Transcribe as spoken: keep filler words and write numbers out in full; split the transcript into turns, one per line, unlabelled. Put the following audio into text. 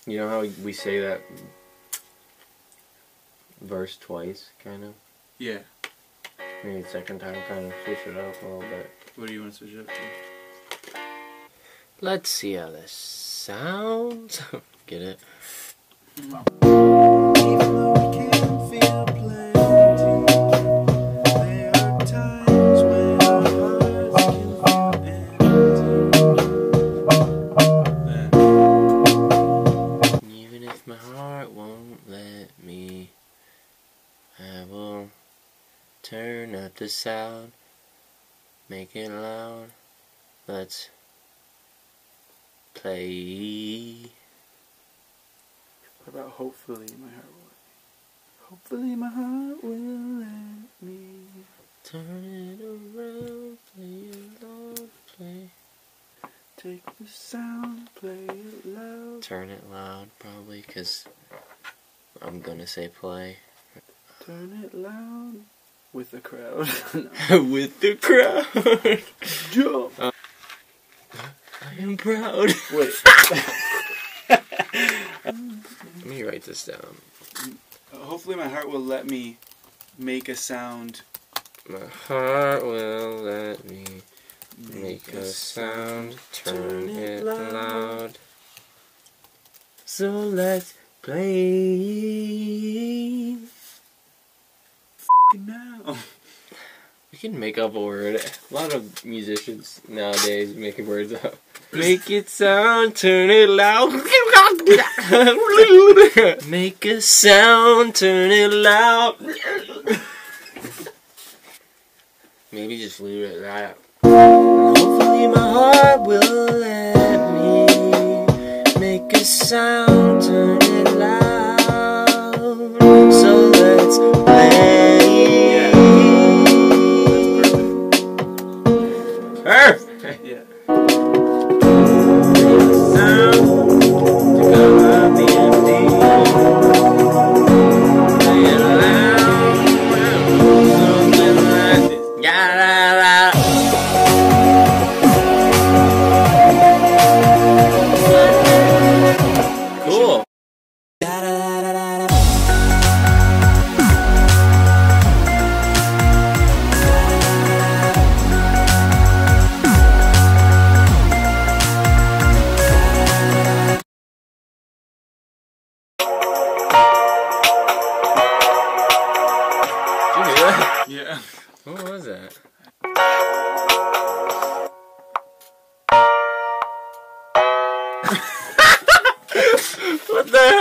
You know how we say that verse twice, kind of?
Yeah.
Maybe the second time, kind of switch it up a little bit.
What do you want to switch it up to?
Let's see how this sounds. Get it?
Mm-hmm.
Turn up the sound, make it loud, let's play.
What about hopefully my heart will Hopefully my heart will let me
turn it around, play it loud, play.
Take the sound, play it loud.
Turn it loud, probably, because I'm gonna say play.
Turn it loud. With the crowd.
With the crowd.
Jump.
Uh, I am proud.
Wait.
Let me write this down.
Hopefully my heart will let me make a sound.
My heart will let me make a sound. Turn it loud. So let's play.
Now.
We can make up a word. A lot of musicians nowadays making words up. Make it sound, turn it loud. Make a sound, turn it loud. Maybe just leave it at that. Hopefully my heart will let me make a sound, turn it loud. So let's play. Perfect.
Yeah.
Sound to come out the empty. Play it loud, something like this. Ya la la. Cool.
Yeah.
What was that? What the hell?